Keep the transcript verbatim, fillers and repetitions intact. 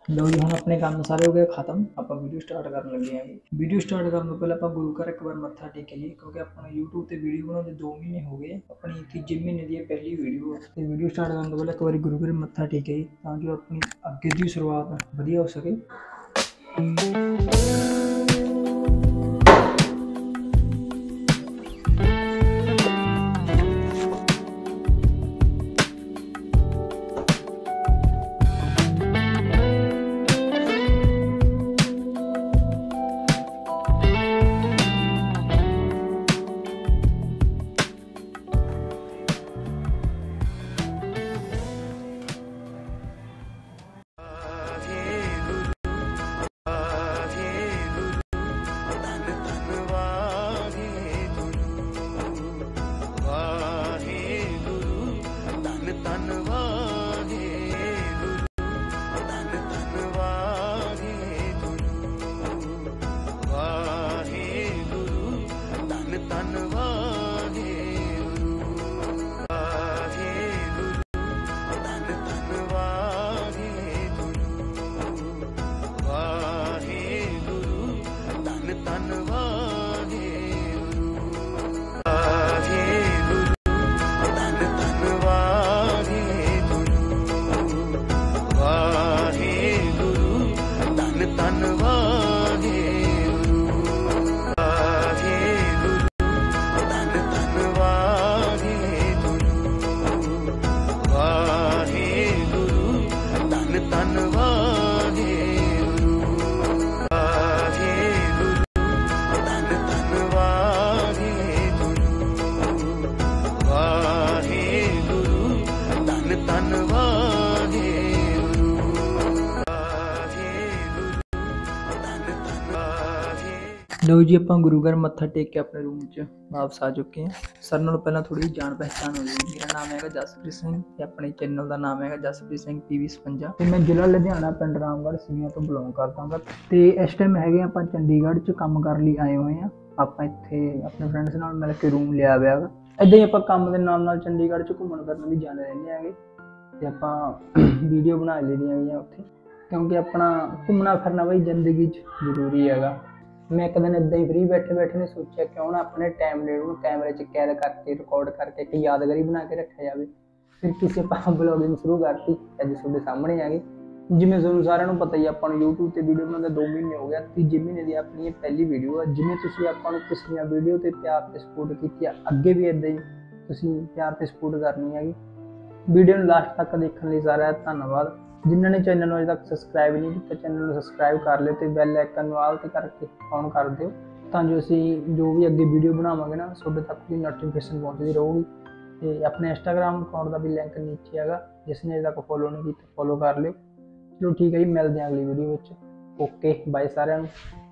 लो जी हम अपने काम सारे हो गए खत्म। आप वीडियो स्टार्ट करन लगे हैं। वीडियो स्टार्ट करने तो पहले आप गुरु घर एक बार मत्था टेकिए, क्योंकि अपना यूट्यूब से वीडियो बनाते दो महीने हो गए। अपनी तीजे महीने की पहली वीडियो है। वीडियो स्टार्ट करने तो पहले एक बार गुरु घर मत्था टेकिए, ताकि अपनी अगे की शुरुआत वधिया हो सके। लो जी आप गुरु घर मत्था टेक के अपने रूम च वापस आ चुके हैं। सर नालों पहला थोड़ी जान पहचान हो गई। मेरा नाम है जसप्रीत सिंह ते अपने चैनल का नाम है जसप्रीत सिंह पीवी छप्पन ते मैं जिला लुधियाना पिंड रामगढ़ सिवियां तो बिलोंग करता हाँ। तो इस टाइम है आप चंडीगढ़ च काम कर लिए आए हुए हैं। आप इत्थे अपने फ्रेंड्स नाल मिल के रूम लिया हुआ है। इदां ही आप काम के नाल नाल चंडीगढ़ च घूमण फिरन भी जाने रहंदे हैगे ते आपां वीडियो बना लईदियां हैगियां उत्थे, क्योंकि अपना घूमना फिरना बई जिंदगी च जरूरी हैगा। मैं एक दिन इदा ही फ्री बैठे बैठे ने सोचा क्यों ना अपने टाइम लेट कैमरे च कैद करके रिकॉर्ड करके एक यादगारी बना के रखा जाए। फिर किसी ब्लॉगिंग शुरू करती अज तुहाडे सामने आ गई। जिवें तुहानूं सारिआं नूं पता ही आपां नूं यूट्यूब ते वीडियो बनाते दो महीने हो गया। तीजे महीने की अपनी पहली वीडियो है। जिवें तुसीं आपां नूं पिछलियां वीडियो ते प्यार ते सपोर्ट कीती, अगे भी इदां ही तुसीं प्यार ते सपोर्ट करनी हैगी। वीडियो नूं लास्ट तक देखने लई सारा धन्नवाद। जिन्होंने चैनल अजे तक सबसक्राइब नहीं किया चैनल सबसक्राइब कर लो तो बैल आइकन नूं आल ते करके ऑन कर दिओ, तां जो असीं जो भी अगे वीडियो बनावांगे ना तुहाडे तक भी नोटिफिकेशन पहुंचती रहूगी। ते अपने इंस्टाग्राम अकाउंट का भी लिंक नीचे हैगा, जिसने अजे तक फॉलो नहीं किया फॉलो कर लिओ। चलो ठीक है जी, मिलते हैं अगली वीडियो में। ओके बाय सारिआं नूं।